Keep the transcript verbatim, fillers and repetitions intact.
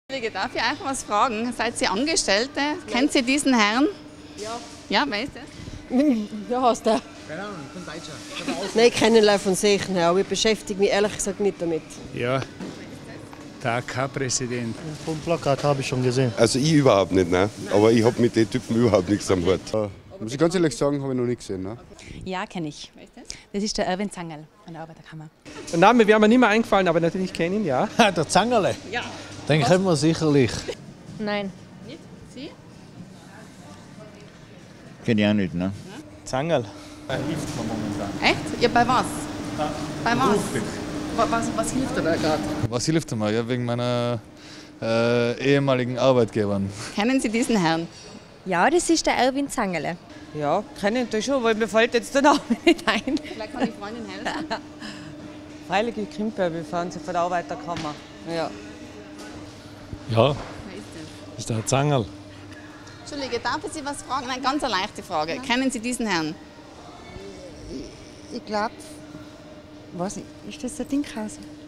Entschuldige, darf ich euch was fragen? Seid ihr Angestellte? Nein. Kennt ihr diesen Herrn? Ja. Ja, wer ist das? Wer heißt der? Keine Ahnung, von Deutscher. Nein, ich kenne ihn von Sehen her, aber ich beschäftige mich ehrlich gesagt nicht damit. Ja, der A K-Präsident. Vom Plakat habe ich schon gesehen. Also ich überhaupt nicht, ne? Aber ich habe mit den Typen überhaupt nichts am Hut. Ja, muss ich ganz ehrlich sagen, habe ich noch nicht gesehen. Ne? Ja, kenne ich. Wer ist das? Das ist der Erwin Zangerl von der Arbeiterkammer. Der Name wäre mir nicht mehr eingefallen, aber natürlich kenne ich ihn, ja. Der Zangerle? Ja. Den kennen wir sicherlich. Nein. Nicht? Sie? Kenne ich auch nicht, ne? Zangerl. Echt? Ja, bei was? Bei was? Was, was, was hilft dir da gerade? Was hilft mir? Ja, wegen meiner äh, ehemaligen Arbeitgebern. Kennen Sie diesen Herrn? Ja, das ist der Erwin Zangerl. Ja, kenne ich schon, weil mir fällt jetzt der Name nicht ein. Vielleicht kann die Freundin helfen. Heilige Kimper, wir fahren sie von der Arbeiterkammer. Ja. Ja, Wer ist das? ist der Zangerl. Entschuldige, darf ich Sie was fragen? Nein, ganz eine leichte Frage. Ja. Kennen Sie diesen Herrn? Ich glaube, weiß nicht, ist das der Dinkhauser?